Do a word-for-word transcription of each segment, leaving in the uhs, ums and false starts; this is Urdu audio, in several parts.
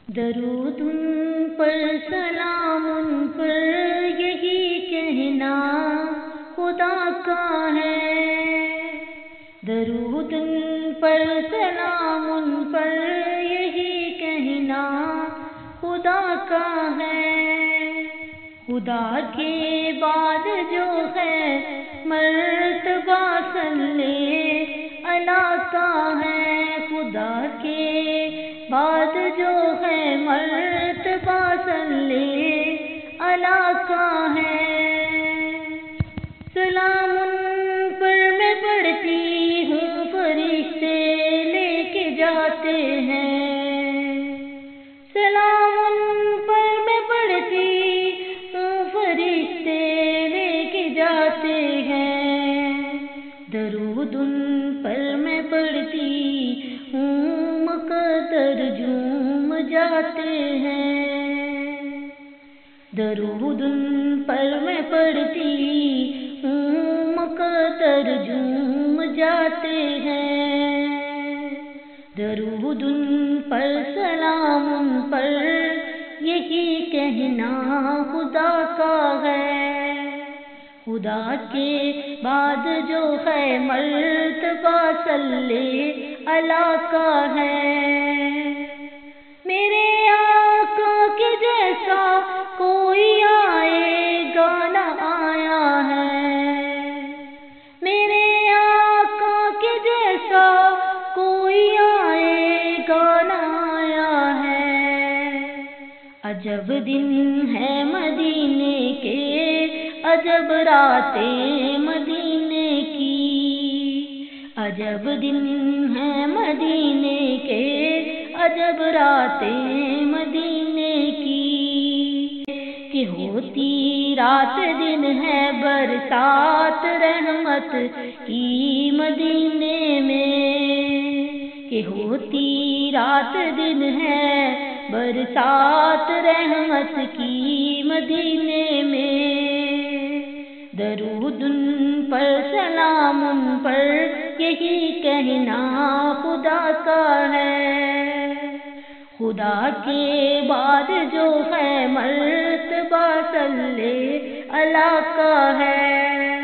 درود ان پر سلام ان پر یہی کہنا خدا کا ہے۔ درود ان پر سلام ان پر یہی کہنا خدا کا ہے۔ خدا کے بعد جو ہے مرتبہ صلی اللہ کا ہے۔ خدا کے بعد جو ہے مرتبہ صلی اللہ کا ہے۔ سلام ان پر میں پڑھتی ہوں فرشتے لے کے جاتے ہیں۔ سلام ان پر میں پڑھتی ہوں فرشتے لے کے جاتے ہیں۔ درود ان پر میں پڑھتی ہوں مقدر جھوم جاتے ہیں۔ درود ان پر میں پڑھتی ہوں مقدر جھوم جاتے ہیں۔ درود ان پر سلام ان پر یہی کہنا خدا کا ہے۔ خدا کے بعد جو ہے مرتبہ صلی اللہ کا ہے۔ میرے آقا کے جیسا کوئی آئے گا نہ آیا ہے۔ میرے آقا کے جیسا کوئی آئے گا نہ آیا ہے۔ عجب دن ہے مدینے کے، عجب راتیں مدینے کی۔ عجب دن ہے مدینے کے، عجب راتیں مدینے کی۔ کہ ہوتی رات دن ہے برسات رحمت کی مدینے میں۔ کہ ہوتی رات دن ہے برسات رحمت کی مدینے میں۔ درود ان پر سلام ان پر یہی کہنا خدا کا ہے۔ خدا کے بعد جو ہے مرتبہ صلی اللہ کا ہے۔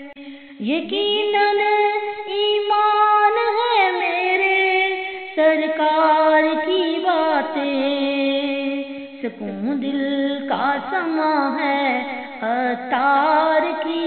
یقیناً ایمان ہے میرے سرکار کی باتیں، سکون دل کا سما ہے عطار کی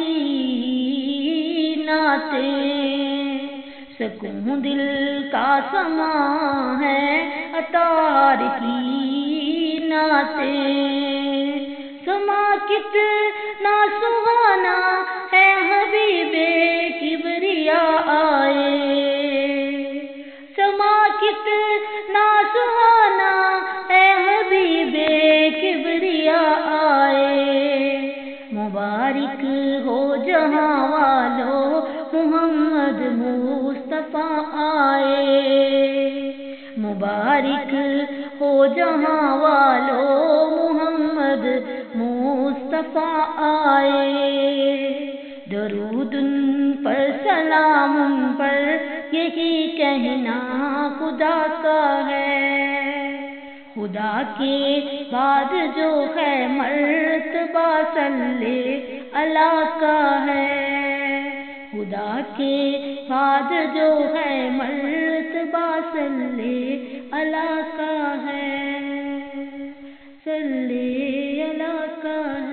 نعتیں۔ سکون دل کا سما ہے عطار کی نعتیں۔ سما کتنا سہانا ہے حبیب کبریا آئے۔ سما کتنا سہانا ہے حبیب کبریا آئے۔ مبارک ہو جہاں والو محمد مصطفیٰ آئے۔ مبارک ہو جہاں والو محمد مصطفیٰ آئے۔ درود ان پر سلام ان پر یہی کہنا خدا کا ہے۔ خدا کے بعد جو ہے مرتبہ صلی اللہ کا ہے۔ خدا کے بعد جو ہے مرتبہ صلی اللہ کا ہے۔ صلی اللہ کا ہے۔